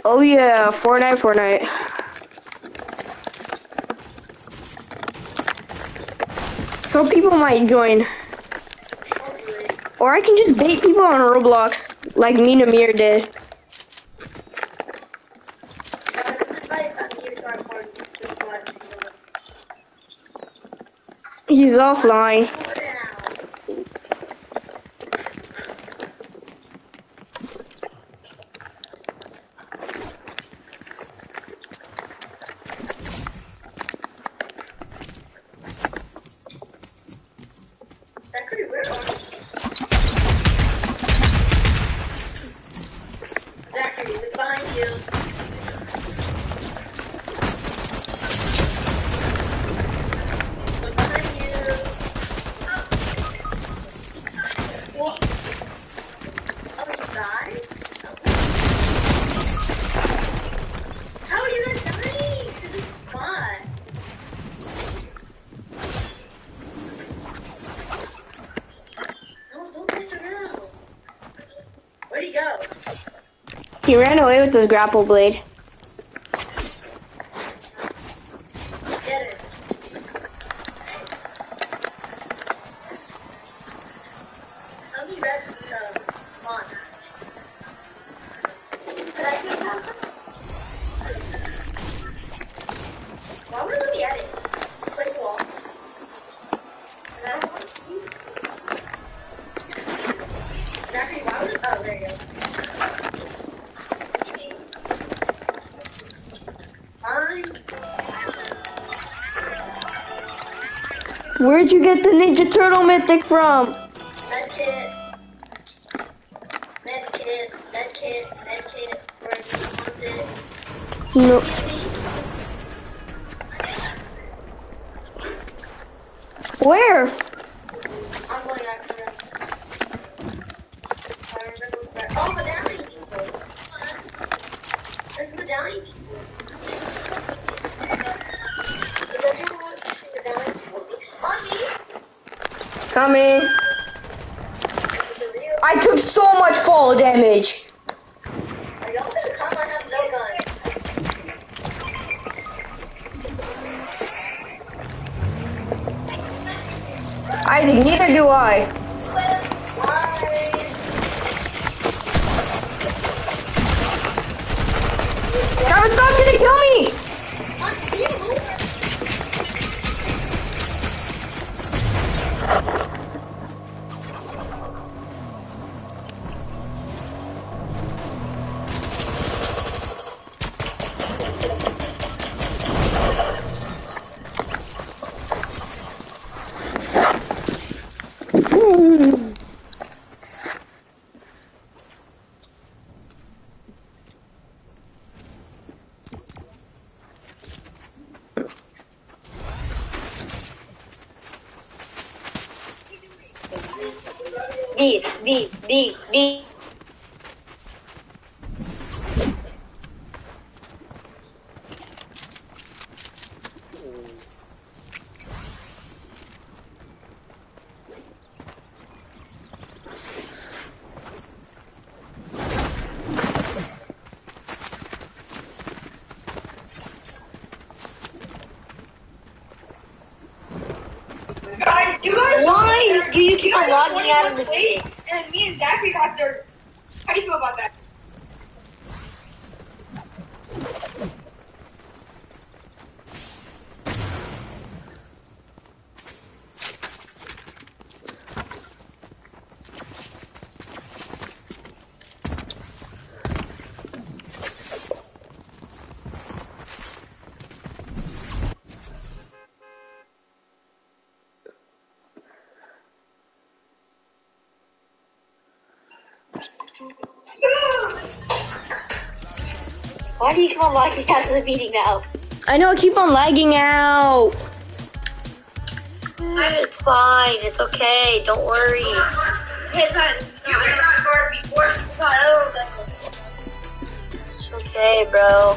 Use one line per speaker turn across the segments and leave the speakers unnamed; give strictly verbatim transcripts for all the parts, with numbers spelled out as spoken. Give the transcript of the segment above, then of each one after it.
Oh yeah, Fortnite, Fortnite. So people might join. Or I can just bait people on Roblox, like me and Amir did. He's offline. He ran away with his grapple blade.
Get it. How many reps is uh, on? Did I do something? Why would we edit? Play wall. Zachary, why would oh there you go.
Where'd you get the Ninja Turtle mythic from?
Med kit. Med kit. Med kit. Med kit. Where do you want it?
No. Where?
I'm going after them. I remember where. Oh, medallion people. There's medallion people.
Coming. I took so much fall damage.
Are y'all gonna come? I have no gun.
Isaac, neither do I.
Why?
Travis, stop trying to kill me!
D, D, D, D.
Guys, you guys
Why do you keep on logging out of the
place,
game?
and me and Zachary got dirt. How do you feel about that?
Why do you keep on logging out of the meeting now?
I know, I keep on lagging out.
It's fine. It's okay. Don't worry.
Hey, son, you were not guard before.
It's okay, bro.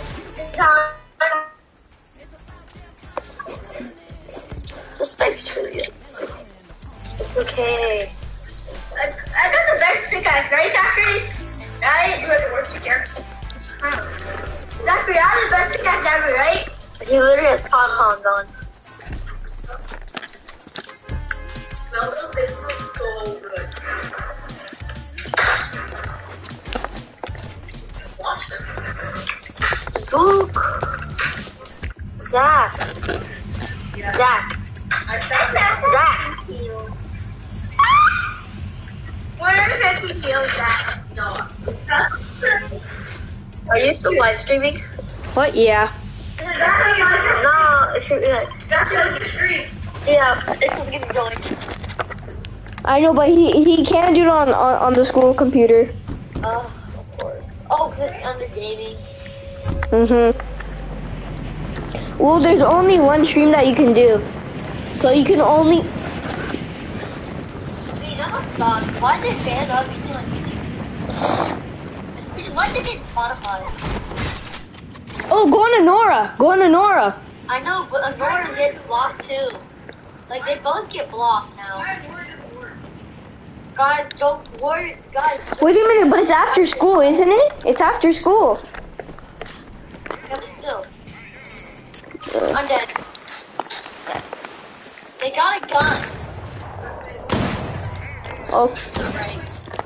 This sniper's really good. It's okay.
I, I got the best pickaxe, right, Zachary? Right? You had the worst pickaxe. I don't know.
Gabby, right? He literally has pom poms on. No, this looks so good. Watch this. Luke. Zach. Yeah. Zach. Zach. one hundred fifty kilos, Zach. No. Are you still live streaming?
What? Yeah.
No, it's your good. That's your stream. Yeah, this is getting going.
I know, but he he can't do it on on, on the school computer.
Oh, of course. Oh, because it's under gaming.
Mhm. Well, there's only one stream that you can do, so you can only.
Wait, that must suck. Why did they ban up using on YouTube? Especially, why did they ban Spotify?
Oh, go on Nora. Go on Nora.
I know, but Honora gets blocked too. Like, they both get blocked now. Guys, don't worry. Guys. Don't
Wait a minute, but it's after school, isn't it? It's after school.
Yeah, but still. I'm dead. They got a gun.
Oh.
Right.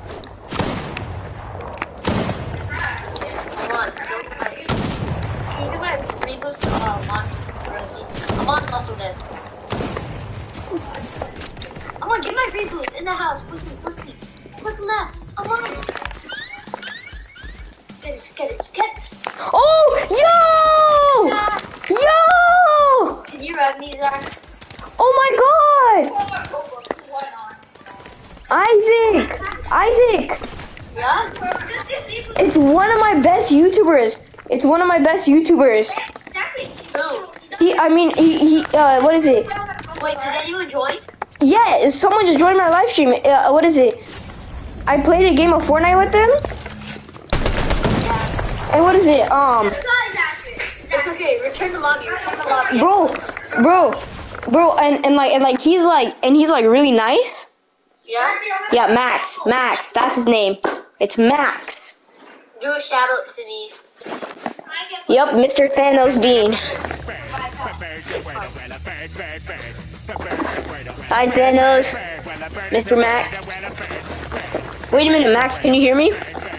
Come on, don't fight. Can you do my reboost? Oh, I'm on. I'm on muscle dead. I'm gonna get my reboost in the house. Quickly, quickly. Quick left. I'm on it. Just get it, just get it, just get it.
Oh, yo! Yo!
Can you rev me, Zach?
Oh my God! Isaac! Isaac!
Yeah?
It's one of my best YouTubers. It's one of my best YouTubers.
Who?
He, I mean, he, he uh, what is it?
Wait, did anyone join?
Yeah, someone just joined my live stream. Uh, what is it? I played a game of Fortnite with them.
Yeah.
And what is it? Um,
It's okay, return to lobby, return to lobby.
bro, bro, bro, and, and like, and like, he's like, and he's like really nice.
Yeah?
Yeah, Max, Max, that's his name. It's Max.
Do a shout out to me.
Yep, Mister Thanos Bean. Hi, Thanos. Mister Max. Wait a minute, Max, can you hear me?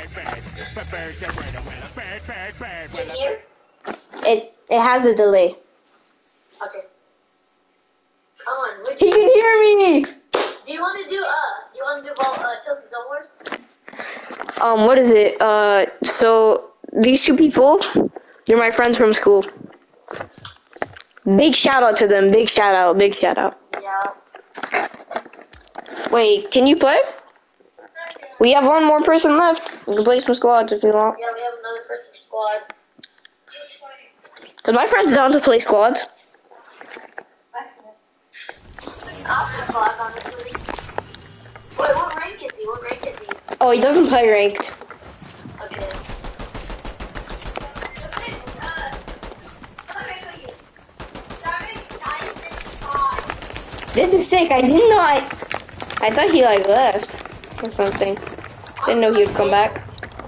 Can you?
It it has a delay.
Okay. Come on, would
He
you,
can hear me.
do you want to do, uh, do you want to do about, uh, Tilted Zone Wars?
Um, what is it? Uh, so these two people, they're my friends from school. Big shout out to them. Big shout out. Big shout out.
Yeah.
Wait, can you play? We have one more person left. We can play some squads if you want.
Yeah, we have another person for squads.
Cause my friend's down to play squads.
I'll play squads, honestly. Wait, what rank is he? What rank is he?
Oh, he doesn't play ranked.
Okay.
This is sick. I didn't know I. I thought he like left or something. Didn't know he would come back.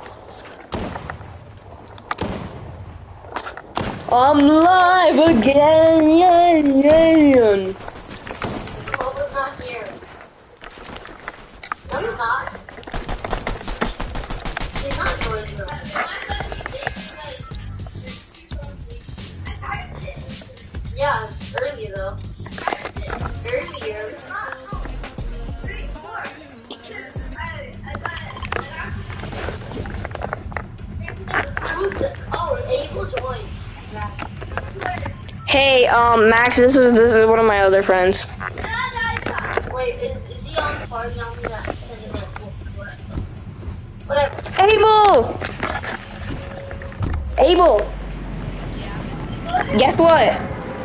I'm live again. Yeah, yeah.
Clover's not here. No, he's not. He's not joining them. Yeah, it's early though. Earlier. Who's the, oh, Abel joined.
Hey, um, Max, this is this is one of my other friends.
Wait, is, is he on the party? I'm gonna send him a whatever.
Abel! Abel! Guess what?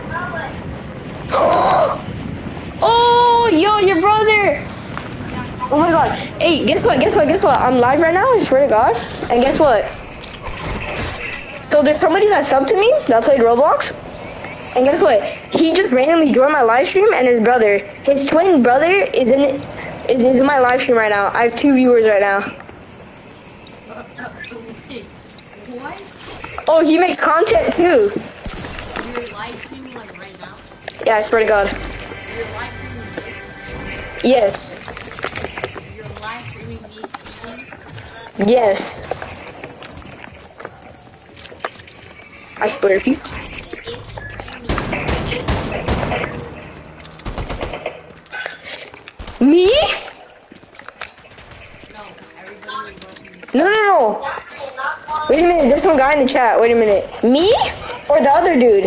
Oh, yo, your brother! Oh my god. Hey, guess what? Guess what? Guess what? I'm live right now, I swear to God. And guess what? So there's somebody that subbed to me that played Roblox. And guess what? He just randomly joined my live stream, and his brother, his twin brother, is in is, is in my live stream right now. I have two viewers right now.
What?
Oh, he makes content too.
you're live streaming like right now?
Yeah, I swear to God.
You're live streaming this?
Yes.
You're live streaming me sixteen?
Yes. I swear if you...
It's streaming.
Me?
No, everybody was watching.
No, no, no. Wait a minute, there's some guy in the chat. Wait a minute. Me? Or the other dude?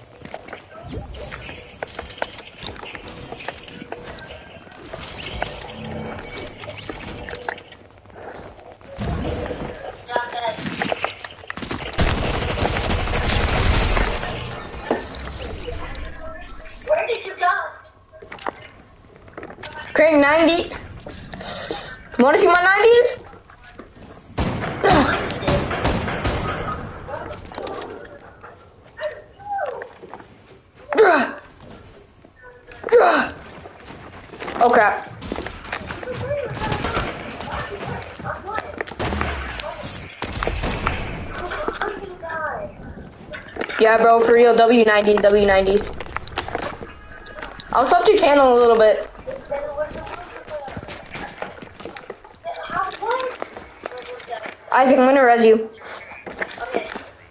Where did you go?
Craig ninety. Wanna see my nineties? Oh crap. Yeah, bro, for real, W ninety, W nineties. I'll sub your channel a little bit. Isaac, I'm gonna res you.
Okay.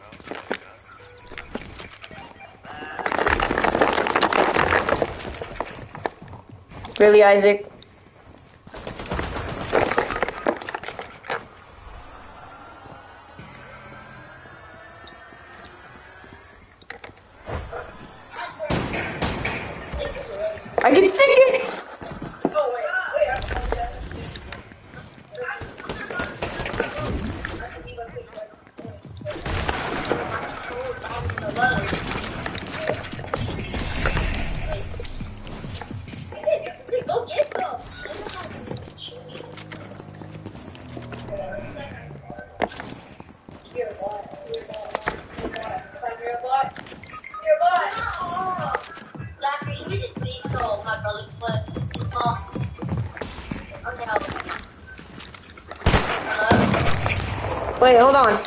Really, Isaac? I can take it.
Oh, wait. Wait, I'm
Go get some.
You're a bot. You're a bot. You're a bot. It's like you're a bot. You're a bot.
Zachary, can we just leave so my brother can play? It's not. Okay, I'll. Hello?
Wait, hold on.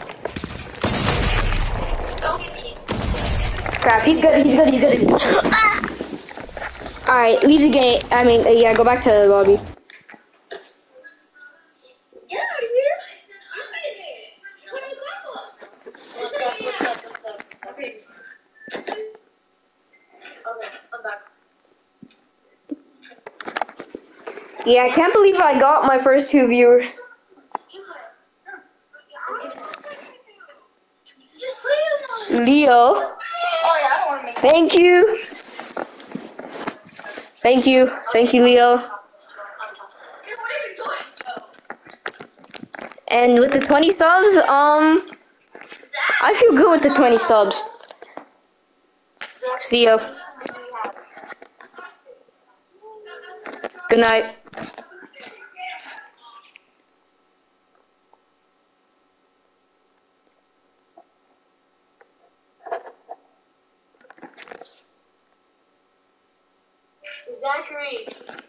Don't get me.
Crap, he's good, he's good, he's good. Alright, leave the game. I mean, uh, yeah, go back to the lobby.
Get out of here.
What's up, what's up, what's up, what's up?
Okay.
Okay, I'm back.
Yeah, I can't believe I got my first two viewers.
Just play with
Leo,
Oh, yeah, I don't want to make
thank you. Thank you, thank you, Leo.
What are you doing?
And with the twenty subs, um, I feel good with the twenty subs. Thanks, Leo. Good night.
Zachary.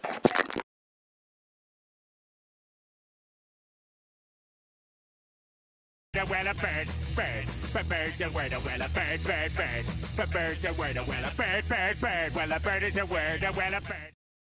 The well a bird, bird, but bird the word, a well a bird, bird, bird, but bird the word, a well a bird, bird, bird, well a bird is a word, a well a bird.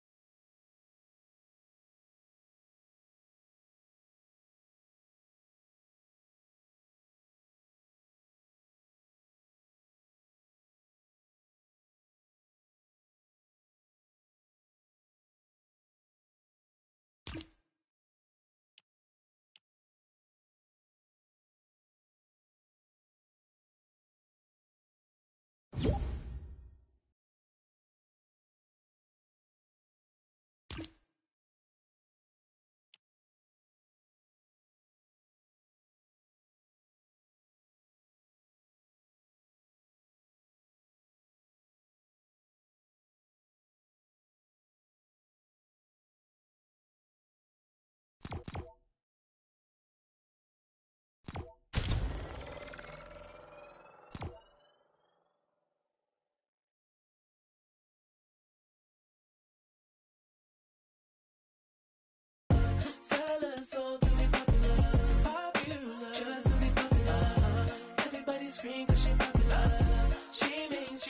So to be popular, popular, just to be popular. Everybody scream 'cause she popular. She means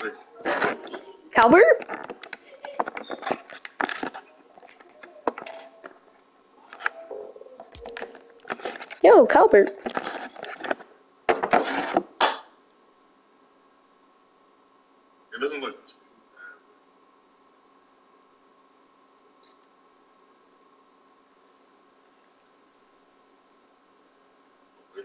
like,
Calbert? Yo, Calbert.
it doesn't look too bad. Wait,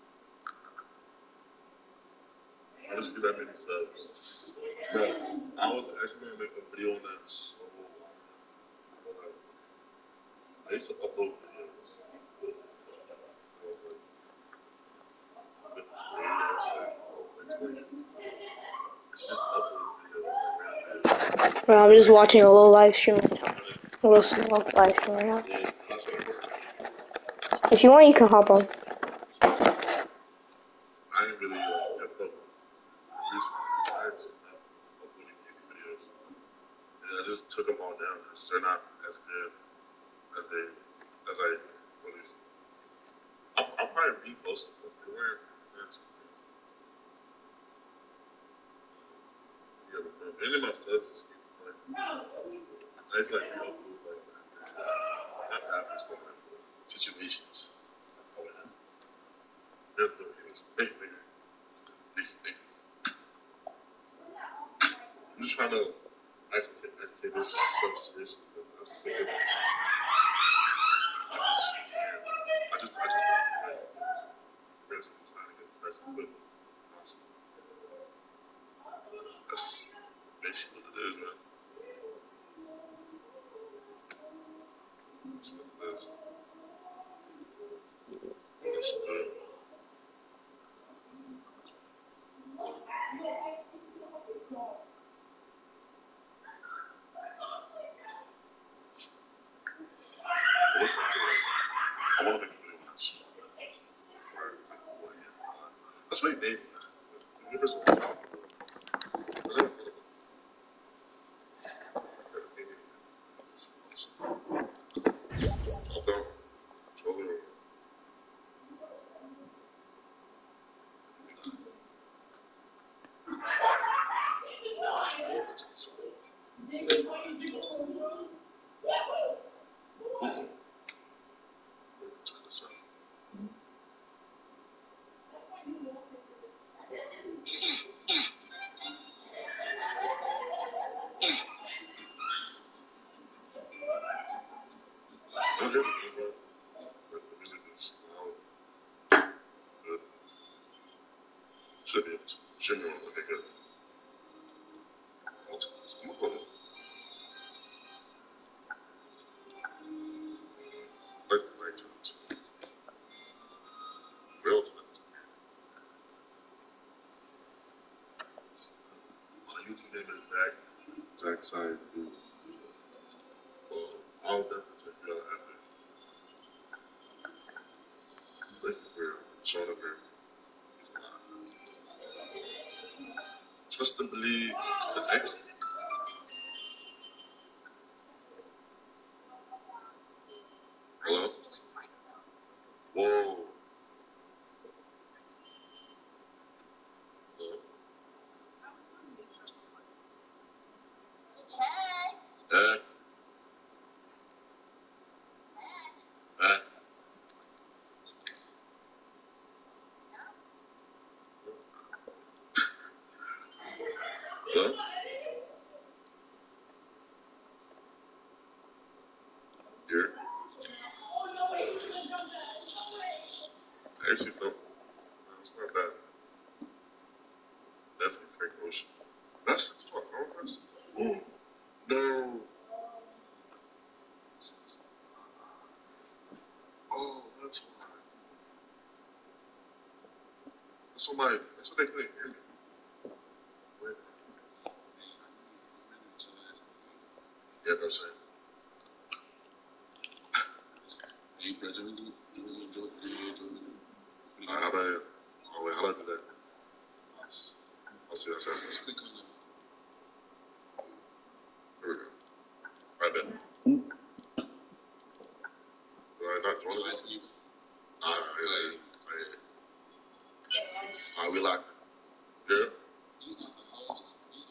how does it get that many subs? But I was actually gonna make a video on that so long. I used to upload videos. I was like, fifth grade, I would say, like twenty-six. It's just upload videos. Like,
Bro, I'm just watching a little live stream right now. A little small live stream right now.
yeah, that's what I was like.
If you want, you can hop on.
I didn't really like kept up recently. I just stopped uploading music videos. And I just took them all down because they're not as good as they as I released. I'll, I'll probably repost them, but they weren't. Yeah, but any of my stuff is like I just like upload like that happens from like situations. They're the biggest big big big big. I'm just trying to I can take I can take this stuff seriously. But I was thinking I just yeah, I just I just like person trying to get the person with awesome. That's basically what it is, man. That's what it is. That's good. What's my favorite? I want to make a video on that song. Where, like, what, yeah. That's what he named it. The universe was powerful. I never thought about it. That's maybe it's top down. Control it. Check this out. Okay. But the music is loud. Good. Should be able to. Should be able to. Okay, good. I'll take this. I'm gonna go. Like night times. Real times. My YouTube name is Zach. Zach Side Dude. Well, I'll definitely check you out after. Thank you for showing up here. It's a lot. Trust and believe. Connect. Hello? Whoa. Hello? Hey. Hey. Hello? Here? I actually don't. No, it's not bad. Definitely Frank Ocean. That's, that's my phone. That's, oh, no. Oh, that's why. That's what my, that's what they couldn't hear me. Wait. Yeah, no, sir.
Hey, brother, we do, do we enjoy the video? Do we do?
Uh, how do I, oh wait, how do I do that? I'll see that
Let's
second.
click on the.
Here we go. Right then. Do I not join
Live
it?
view.
Alright, right, right. Alright, we locked. Yeah?
Use not the host. Use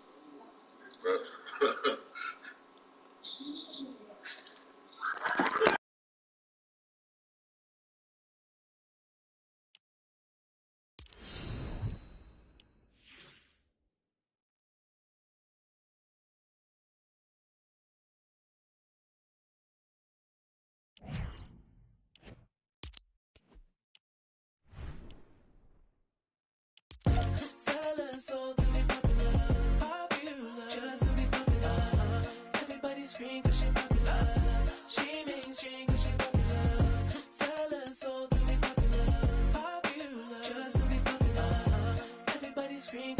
Selling soul to be popular, popular, just to be popular. Everybody scream 'cause she popular. She mainstream 'cause she popular. Selling soul to be popular, popular, just to be popular. Everybody scream